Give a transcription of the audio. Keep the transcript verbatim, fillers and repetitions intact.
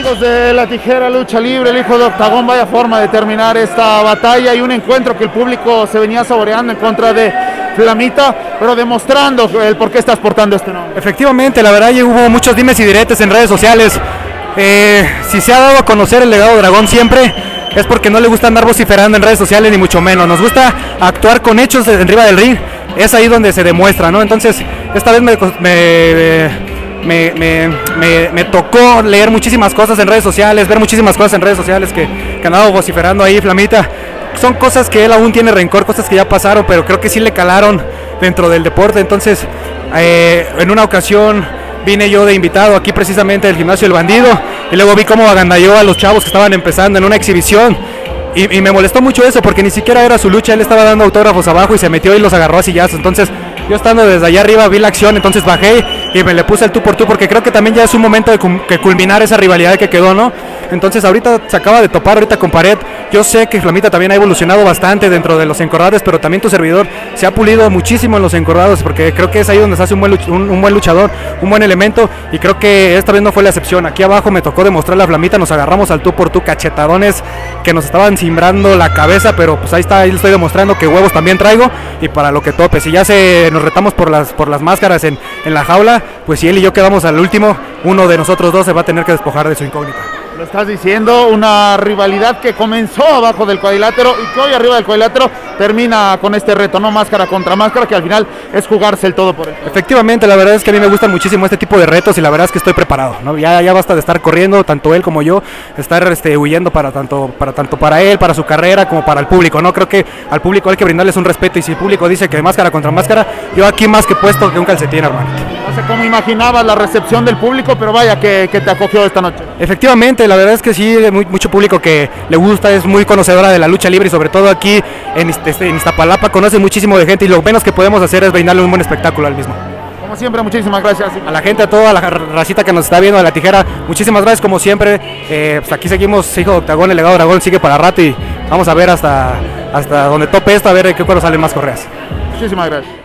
Amigos de La Tijera Lucha Libre, el hijo de Octagón, vaya forma de terminar esta batalla y un encuentro que el público se venía saboreando en contra de Flamita, pero demostrando el por qué estás portando este nombre. Efectivamente, la verdad ya hubo muchos dimes y diretes en redes sociales. Eh, si se ha dado a conocer el legado Dragón siempre, es porque no le gusta andar vociferando en redes sociales, ni mucho menos. Nos gusta actuar con hechos arriba del ring, es ahí donde se demuestra, ¿no? Entonces, esta vez me... me Me, me, me, me tocó leer muchísimas cosas en redes sociales, ver muchísimas cosas en redes sociales que, que andaba vociferando ahí Flamita. Son cosas que él aún tiene rencor, cosas que ya pasaron, pero creo que sí le calaron dentro del deporte. Entonces, eh, en una ocasión vine yo de invitado aquí precisamente del gimnasio El Bandido, y luego vi cómo agandalló a los chavos que estaban empezando en una exhibición. Y, y me molestó mucho eso, porque ni siquiera era su lucha, él estaba dando autógrafos abajo y se metió y los agarró a sillazos. Entonces, yo estando desde allá arriba vi la acción, entonces bajé y me le puse el tú por tú, porque creo que también ya es un momento de que culminar esa rivalidad que quedó, ¿no? Entonces ahorita se acaba de topar ahorita con pared. Yo sé que Flamita también ha evolucionado bastante dentro de los encordados, pero también tu servidor se ha pulido muchísimo en los encordados, porque creo que es ahí donde se hace un buen, un, un buen luchador, un buen elemento, y creo que esta vez no fue la excepción. Aquí abajo me tocó demostrarle a Flamita, nos agarramos al tú por tú, cachetadones que nos estaban cimbrando la cabeza, pero pues ahí está, ahí le estoy demostrando que huevos también traigo, y para lo que tope. Si ya se nos retamos por las, por las máscaras en, en la jaula, pues si él y yo quedamos al último, uno de nosotros dos se va a tener que despojar de su incógnita. Lo estás diciendo, una rivalidad que comenzó abajo del cuadrilátero y que hoy arriba del cuadrilátero termina con este reto, no máscara contra máscara, que al final es jugarse el todo por él. Efectivamente, la verdad es que a mí me gustan muchísimo este tipo de retos, y la verdad es que estoy preparado, ¿no? Ya, ya basta de estar corriendo, tanto él como yo, estar este, huyendo para tanto, para tanto para él, para su carrera, como para el público, ¿no? Creo que al público hay que brindarles un respeto, y si el público dice que máscara contra máscara, yo aquí más que puesto que un calcetín, hermano. No sé cómo imaginabas la recepción del público, pero vaya que, que te acogió esta noche. Efectivamente, la verdad es que sí, hay mucho público que le gusta, es muy conocedora de la lucha libre, y sobre todo aquí en, este, en Iztapalapa conoce muchísimo de gente, y lo menos que podemos hacer es brindarle un buen espectáculo al mismo. Como siempre, muchísimas gracias. A la gente, a toda la racita que nos está viendo de La Tijera, muchísimas gracias como siempre. Eh, pues aquí seguimos, hijo de Octagón, el legado Dragón sigue para rato, y vamos a ver hasta, hasta donde tope esto, a ver de qué cuero salen más correas. Muchísimas gracias.